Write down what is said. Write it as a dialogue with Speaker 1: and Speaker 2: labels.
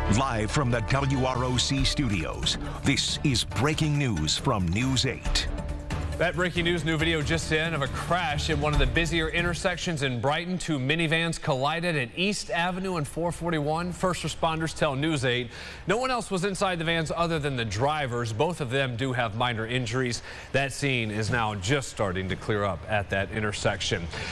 Speaker 1: Live from the WROC studios, this is breaking news from News 8.
Speaker 2: That breaking news, new video just in of a crash at one of the busier intersections in Brighton. Two minivans collided at East Avenue and 441. First responders tell News 8 no one else was inside the vans other than the drivers. Both of them do have minor injuries. That scene is now just starting to clear up at that intersection.